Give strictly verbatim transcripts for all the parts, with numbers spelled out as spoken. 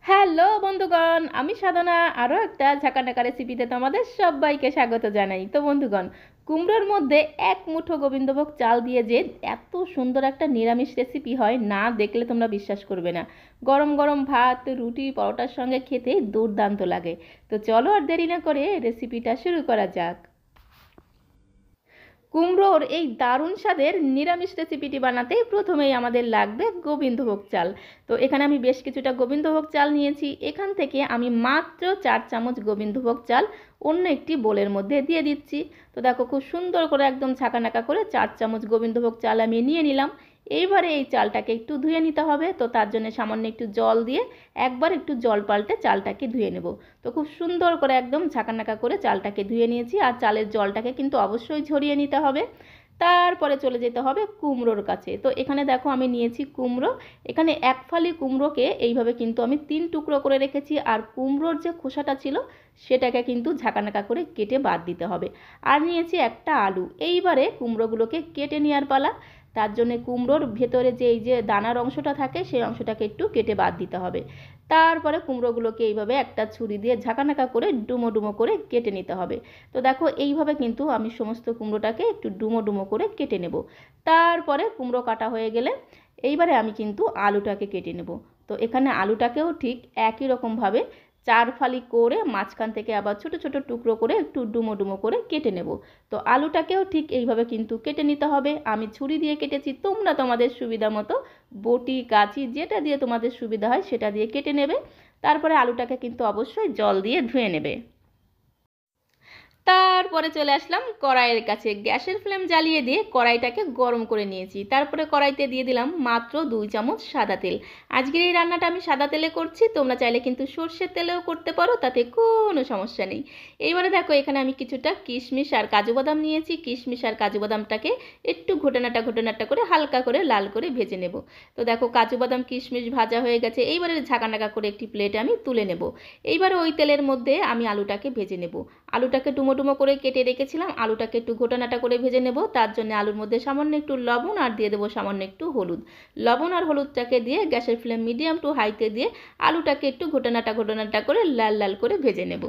Hello বন্ধুগণ, আমি সাধনা আরও একটা ঝাঁকানাকা রেসিপিতে তোমাদের সবাইকে স্বাগত জানাই। তো বন্ধুগণ, কুমড়োর মধ্যে এক মুঠো গোবিন্দভোগ চাল দিয়ে যে এত সুন্দর একটা নিরামিষ রেসিপি হয়, না দেখলে তোমরা বিশ্বাস করবে না। গরম গরম ভাত, রুটি, পরোটার সঙ্গে খেতে দুর্দান্ত লাগে। তো চলো আর দেরি না করে রেসিপিটা শুরু করা যাক। কুমড়োর এই দারুণ স্বাদের নিরামিষ রেসিপিটি বানাতে প্রথমেই আমাদের লাগবে গোবিন্দভোগ চাল। তো এখানে আমি বেশ কিছুটা গোবিন্দভোগ চাল নিয়েছি। এখান থেকে আমি মাত্র চার চামচ গোবিন্দভোগ চাল অন্য একটি বোলের মধ্যে দিয়ে দিচ্ছি। তো দেখো, খুব সুন্দর করে একদম ছাঁকানাকা করে চার চামচ গোবিন্দভোগ চাল আমি নিয়ে নিলাম। এইবারে এই চালটাকে একটু ধুয়ে নিতে হবে। তো তার জন্য সামান্য একটু জল দিয়ে একবার একটু জল পাল্টে চালটাকে ধুয়ে নেব। তো খুব সুন্দর করে একদম ছাঁকানাকা করে চালটাকে ধুয়ে নিয়েছি। আর চালের জলটাকে কিন্তু অবশ্যই ঝরিয়ে নিতে হবে। তারপরে চলে যেতে হবে কুমড়োর কাছে। তো এখানে দেখো, আমি নিয়েছি কুমড়ো। এখানে এক ফালি কুমড়োকে এইভাবে কিন্তু আমি তিন টুকরো করে রেখেছি। আর কুমড়োর যে খোসাটা ছিল সেটাকে কিন্তু ঝাঁকানাকা করে কেটে বাদ দিতে হবে। আর নিয়েছি একটা আলু। এইবারে কুমড়োগুলোকে কেটে নেওয়ার পালা। তার জন্য কুমড়োর ভেতরে যে এই যে দানার অংশটা থাকে সেই অংশটাকে একটু কেটে বাদ দিতে হবে। তারপরে কুমড়োগুলোকে এইভাবে একটা ছুরি দিয়ে ঝাঁকানাকা করে ডুমো ডুমো করে কেটে নিতে হবে। তো দেখো, এইভাবে কিন্তু আমি সমস্ত কুমড়োটাকে একটু ডুমো ডুমো করে কেটে নেব। তারপরে কুমড়ো কাটা হয়ে গেলে এইবারে আমি কিন্তু আলুটাকে কেটে নেব। তো এখানে আলুটাকেও ঠিক একই রকমভাবে চার ফালি করে মাঝখান থেকে আবার ছোট ছোট টুকরো করে একটু ডুমো ডুমো করে কেটে নেব। তো আলুটাকেও ঠিক এইভাবে কিন্তু কেটে নিতে হবে। আমি ছুরি দিয়ে কেটেছি, তোমরা তোমাদের সুবিধা মতো বটি, কাঁচি, যেটা দিয়ে তোমাদের সুবিধা হয় সেটা দিয়ে কেটে নেবে। তারপরে আলুটাকে কিন্তু অবশ্যই জল দিয়ে ধুয়ে নেবে। তারপরে চলে আসলাম কড়াইয়ের কাছে। গ্যাসের ফ্লেম জ্বালিয়ে দিয়ে কড়াইটাকে গরম করে নিয়েছি। তারপরে কড়াইতে দিয়ে দিলাম মাত্র দুই চামচ সাদা তেল। আজকের এই রান্নাটা আমি সাদা তেলে করছি, তোমরা চাইলে কিন্তু সর্ষের তেলেও করতে পারো, তাতে কোনো সমস্যা নেই। এইবারে দেখো, এখানে আমি কিছুটা কিশমিশ আর কাজু বাদাম নিয়েছি। কিশমিশ আর কাজু বাদামটাকে একটু ঘোটানাটা ঘোটানাটা করে হালকা করে লাল করে ভেজে নেব। তো দেখো, কাজু বাদাম কিশমিশ ভাজা হয়ে গেছে। এইবারে ঝাঁকানাকা করে একটি প্লেটে আমি তুলে নেব। এইবারে ওই তেলের মধ্যে আমি আলুটাকে ভেজে নেব। আলুটাকে ডুমো ডুমো করে কেটে রেখেছিলাম, আলুটাকে একটু ঘোটানাটা করে ভেজে নেব। তার জন্য আলুর মধ্যে সামান্য একটু লবণ আর দিয়ে দেবো সামান্য একটু হলুদ। লবণ আর হলুদটাকে দিয়ে গ্যাসের ফ্লেম মিডিয়াম টু হাইতে দিয়ে আলুটাকে একটু ঘোটানাটা ঘোটানাটা করে লাল লাল করে ভেজে নেব।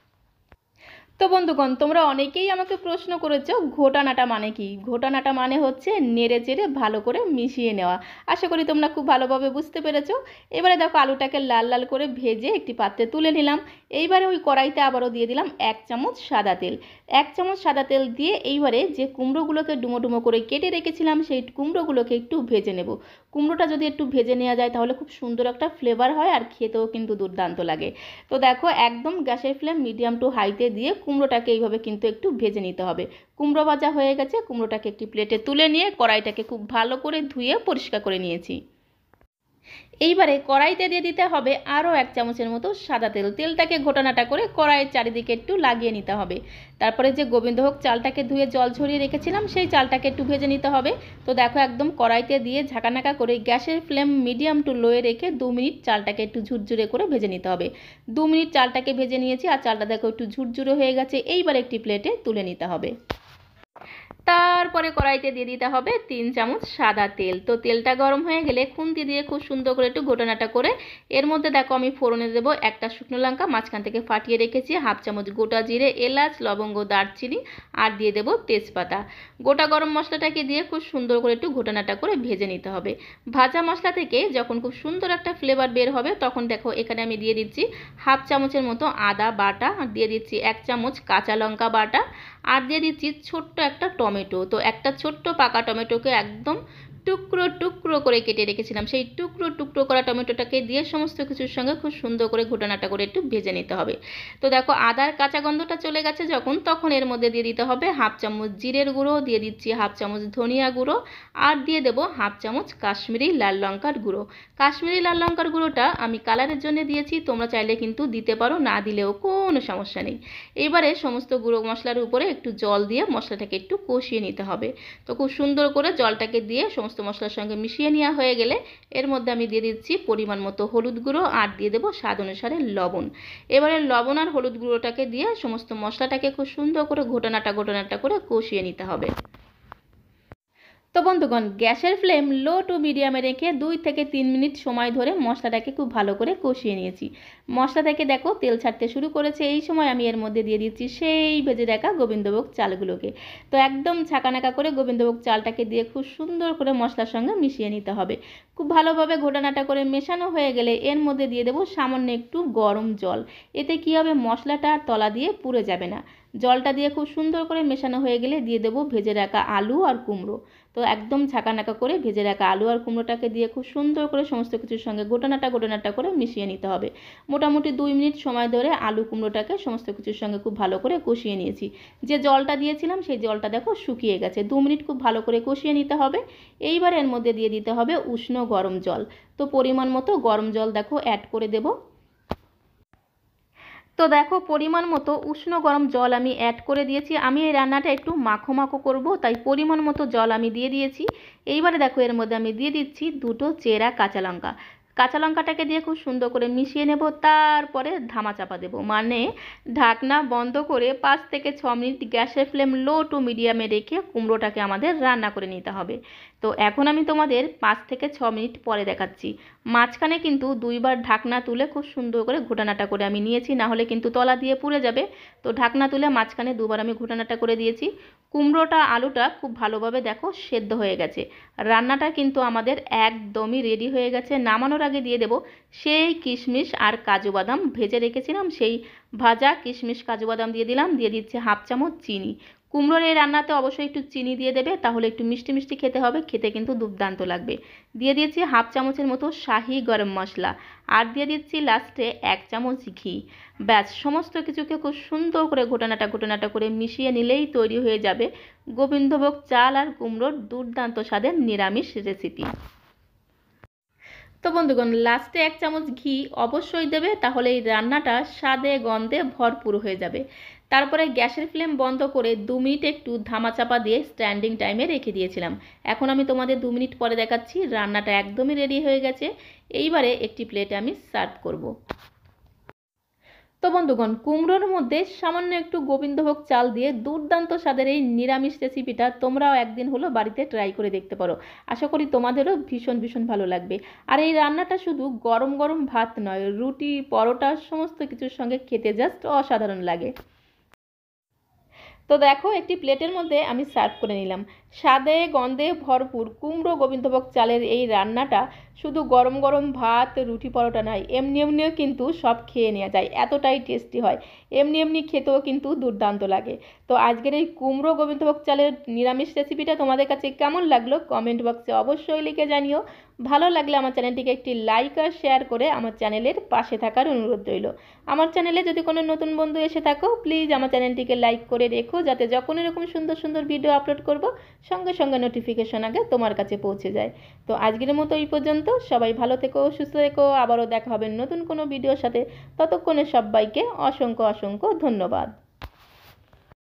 তো বন্ধুগণ, তোমরা অনেকেই আমাকে প্রশ্ন করেছো ঘোটানাটা মানে কি। ঘোটানাটা মানে হচ্ছে নেড়ে চেড়ে ভালো করে মিশিয়ে নেওয়া। আশা করি তোমরা খুব ভালোভাবে বুঝতে পেরেছো। এবারে দেখো, আলুটাকে লাল লাল করে ভেজে একটি পাত্রে তুলে নিলাম। এইবারে ওই কড়াইতে আবারও দিয়ে দিলাম এক চামচ সাদা তেল। এক চামচ সাদা তেল দিয়ে এইবারে যে কুমড়োগুলোকে ডুমো ডুমো করে কেটে রেখেছিলাম সেই কুমড়োগুলোকে একটু ভেজে নেব। কুমড়োটা যদি একটু ভেজে নেওয়া যায় তাহলে খুব সুন্দর একটা ফ্লেভার হয় আর খেতেও কিন্তু দুর্দান্ত লাগে। তো দেখো, একদম গ্যাসের ফ্লেম মিডিয়াম টু হাইতে দিয়ে কুমড়োটাকে এইভাবে কিন্তু একটু ভেজে নিতে হবে। কুমড়ো ভাজা হয়ে গেছে। কুমড়োটাকে একটি প্লেটে তুলে নিয়ে কড়াইটাকে খুব ভালো করে ধুয়ে পরিষ্কার করে নিয়েছি। এইবারে কড়াইতে দিয়ে দিতে হবে আরও এক চামচের মতো সাদা তেল। তেলটাকে ঘোটানাটা করে কড়াইয়ের চারিদিকে একটু লাগিয়ে নিতে হবে। তারপরে যে গোবিন্দভোগ চালটাকে ধুয়ে জল ঝরিয়ে রেখেছিলাম সেই চালটাকে একটু ভেজে নিতে হবে। তো দেখো, একদম কড়াইতে দিয়ে ঝাঁকানাকা করে গ্যাসের ফ্লেম মিডিয়াম টু লোয়ে রেখে দু মিনিট চালটাকে একটু ঝুরঝুরে করে ভেজে নিতে হবে। দু মিনিট চালটাকে ভেজে নিয়েছি আর চালটা দেখো একটু ঝুরঝুরে হয়ে গেছে। এইবার একটি প্লেটে তুলে নিতে হবে। তারপরে কড়াইতে দিয়ে দিতে হবে তিন চামচ সাদা তেল। তো তেলটা গরম হয়ে গেলে খুন্তি দিয়ে খুব সুন্দর করে একটু ঘোটানাটা করে এর মধ্যে দেখো আমি ফোড়নে দেবো একটা শুকনো লঙ্কা মাঝখান থেকে ফাটিয়ে রেখেছি, হাফ চামচ গোটা জিরে, এলাচ, লবঙ্গ, দারচিনি আর দিয়ে দেবো তেজপাতা। গোটা গরম মশলাটাকে দিয়ে খুব সুন্দর করে একটু ঘোটানাটা করে ভেজে নিতে হবে। ভাজা মশলা থেকে যখন খুব সুন্দর একটা ফ্লেভার বের হবে তখন দেখো এখানে আমি দিয়ে দিচ্ছি হাফ চামচের মতো আদা বাটা, আর দিয়ে দিচ্ছি এক চামচ কাঁচা লঙ্কা বাটা, আর দিয়ে দিচ্ছি ছোট্ট একটা টমেটো। তো একটা ছোট্ট পাকা টমেটোকে একদম টুকরো টুকরো করে কেটে রেখেছিলাম, সেই টুকরো টুকরো করা টমেটোটাকে দিয়ে সমস্ত কিছুর সঙ্গে খুব সুন্দর করে ঘোটানাটা করে একটু ভেজে নিতে হবে। তো দেখো, আদার কাঁচা গন্ধটা চলে গেছে যখন, তখন এর মধ্যে দিয়ে দিতে হবে হাফ চামচ জিরের গুঁড়ো, দিয়ে দিচ্ছি হাফ চামচ ধনিয়া গুঁড়ো, আর দিয়ে দেবো হাফ চামচ কাশ্মীরি লাল লঙ্কার গুঁড়ো। কাশ্মীরি লাল লঙ্কার গুঁড়োটা আমি কালারের জন্য দিয়েছি, তোমরা চাইলে কিন্তু দিতে পারো, না দিলেও কোনো সমস্যা নেই। এবারে সমস্ত গুঁড়ো মশলার উপরে একটু জল দিয়ে মশলাটাকে একটু কষিয়ে নিতে হবে। তো খুব সুন্দর করে জলটাকে দিয়ে সমস্ত মশলার সঙ্গে মিশিয়ে নেওয়া হয়ে গেলে এর মধ্যে আমি দিয়ে দিচ্ছি পরিমাণ মতো হলুদ গুঁড়ো আর দিয়ে দেবো স্বাদ অনুসারে লবণ। এবারে লবণ আর হলুদ গুঁড়োটাকে দিয়ে সমস্ত মশলাটাকে খুব সুন্দর করে ঘোটানাটা ঘোটানাটা করে কষিয়ে নিতে হবে। তো তো বন্ধুগণ, গ্যাসের ফ্লেম লো টু মিডিয়ামে রেখে দুই থেকে তিন মিনিট সময় ধরে মশলাটাকে খুব ভালো করে কষিয়ে নিয়েছি। মশলা থেকে দেখো তেল ছাড়তে শুরু করেছে। এই সময় আমি এর মধ্যে দিয়ে দিচ্ছি সেই ভেজে রাখা গোবিন্দভোগ চালগুলোকে। তো একদম ছাকানাকা করে গোবিন্দভোগ চালটাকে দিয়ে খুব সুন্দর করে মশলার সঙ্গে মিশিয়ে নিতে হবে। খুব ভালোভাবে ঘোটানাটা করে মেশানো হয়ে গেলে এর মধ্যে দিয়ে দেবো সামান্য একটু গরম জল। এতে কী হবে, মশলাটা আর তলা দিয়ে পুড়ে যাবে না। জলটা দিয়ে খুব সুন্দর করে মেশানো হয়ে গেলে দিয়ে দেবো ভেজে রাখা আলু আর কুমড়ো। তো একদম ছাকানাকা করে ভেজে রাখা আলু আর কুমড়োটাকে দিয়ে খুব সুন্দর করে সমস্ত কিছুর সঙ্গে গোটানাটা গোটানাটা করে মিশিয়ে নিতে হবে। মোটামুটি দুই মিনিট সময় ধরে আলু কুমড়োটাকে সমস্ত কিছুর সঙ্গে খুব ভালো করে কষিয়ে নিয়েছি। যে জলটা দিয়েছিলাম সেই জলটা দেখো শুকিয়ে গেছে। দু মিনিট খুব ভালো করে কষিয়ে নিতে হবে। এইবার এর মধ্যে দিয়ে দিতে হবে উষ্ণ গরম জল। তো পরিমাণ মতো গরম জল দেখো অ্যাড করে দেবো। তো দেখো পরিমাণ মতো উষ্ণ গরম জল আমি অ্যাড করে দিয়েছি। আমি এই রান্নাটা একটু মাখো মাখো করবো, তাই পরিমাণ মতো জল আমি দিয়ে দিয়েছি। এইবারে দেখো এর মধ্যে আমি দিয়ে দিচ্ছি দুটো চেরা কাঁচা লঙ্কা। কাঁচা লঙ্কাটাকে দিয়ে খুব সুন্দর করে মিশিয়ে নেব। তারপরে ধামা চাপা দেবো, মানে ঢাকনা বন্ধ করে পাঁচ থেকে ছ মিনিট গ্যাসের ফ্লেম লো টু মিডিয়ামে রেখে কুমড়োটাকে আমাদের রান্না করে নিতে হবে। তো এখন আমি তোমাদের পাঁচ থেকে ছ মিনিট পরে দেখাচ্ছি। মাঝখানে কিন্তু দুইবার ঢাকনা তুলে খুব সুন্দর করে ঘোটানাটা করে আমি নিয়েছি, না হলে কিন্তু তলা দিয়ে পুড়ে যাবে। তো ঢাকনা তুলে মাঝখানে দুবার আমি ঘোটানাটা করে দিয়েছি। কুমড়োটা আলুটা খুব ভালোভাবে দেখো সেদ্ধ হয়ে গেছে। রান্নাটা কিন্তু আমাদের একদমই রেডি হয়ে গেছে। নামানোর আগে দিয়ে দেব সেই কিশমিশ আর কাজু বাদাম ভেজে রেখেছিলাম, সেই ভাজা কিশমিশ কাজু বাদাম দিয়ে দিলাম। দিয়ে দিচ্ছে হাফ চামচ চিনি। কুমড়োর এই রান্নাতে অবশ্যই একটু চিনি দিয়ে দেবে, তাহলে একটু মিষ্টি মিষ্টি খেতে হবে, খেতে কিন্তু দুর্দান্ত লাগবে। দিয়ে দিয়েছি হাফ চামচের মতো শাহি গরম মশলা, আর দিয়ে দিচ্ছি লাস্টে এক চামচ ঘি। ব্যাস সমস্ত কিছুকে খুব সুন্দর করে ঘোটানাটা ঘোটানাটা করে মিশিয়ে নিলেই তৈরি হয়ে যাবে গোবিন্দভোগ চাল আর কুমড়োর দুর্দান্ত স্বাদের নিরামিষ রেসিপি। তো বন্ধুগণ, লাস্টে এক চামচ ঘি অবশ্যই দেবে, তাহলে এই রান্নাটা স্বাদে গন্ধে ভরপুর হয়ে যাবে। তারপরে গ্যাসের ফ্লেম বন্ধ করে দু মিনিট একটু ধামাচাপা দিয়ে স্ট্যান্ডিং টাইমে রেখে দিয়েছিলাম। এখন আমি তোমাদের দু মিনিট পরে দেখাচ্ছি। রান্নাটা একদমই রেডি হয়ে গেছে। এইবারে একটি প্লেটে আমি সার্ভ করব। তো বন্ধুগণ, কুমড়োর মধ্যে সামান্য একটু গোবিন্দভোগ চাল দিয়ে দুর্দান্ত স্বাদের এই নিরামিষ রেসিপিটা তোমরাও একদিন হলো বাড়িতে ট্রাই করে দেখতে পারো। আশা করি তোমাদেরও ভীষণ ভীষণ ভালো লাগবে। আর এই রান্নাটা শুধু গরম গরম ভাত নয়, রুটি পরোটা সমস্ত কিছুর সঙ্গে খেতে জাস্ট অসাধারণ লাগে। তো দেখো একটি প্লেটের মধ্যে আমি সার্ভ করে নিলাম। স্বাদে গন্ধে ভরপুর কুমড়ো গোবিন্দভোগ চালের এই রান্নাটা শুধু গরম গরম ভাত রুটি পরোটা নয়, এমনি এমনিও কিন্তু সব খেয়ে নেওয়া যায়, এতটাই টেস্টি হয়। এমনি এমনি খেতেও কিন্তু দুর্দান্ত লাগে। তো আজকের এই কুমড়ো গোবিন্দভোগ চালের নিরামিষ রেসিপিটা তোমাদের কাছে কেমন লাগলো কমেন্ট বক্সে অবশ্যই লিখে জানিও। ভালো লাগলে আমার চ্যানেলটিকে একটি লাইক আর শেয়ার করে আমার চ্যানেলের পাশে থাকার অনুরোধ রইল। আমার চ্যানেলে যদি কোনো নতুন বন্ধু এসে থাকো, প্লিজ আমার চ্যানেলটিকে লাইক করে রেখো, যাতে যখন এরকম সুন্দর সুন্দর ভিডিও আপলোড করব সঙ্গে সঙ্গে নোটিফিকেশন আগে তোমার কাছে পৌঁছে যায়। তো আজকের মতো এই পর্যন্ত। সবাই ভালো থেকো, সুস্থ থেকো। আবারও দেখা হবে নতুন কোনো ভিডিওর সাথে। ততক্ষণে সবাইকে অসংখ্য অসংখ্য ধন্যবাদ।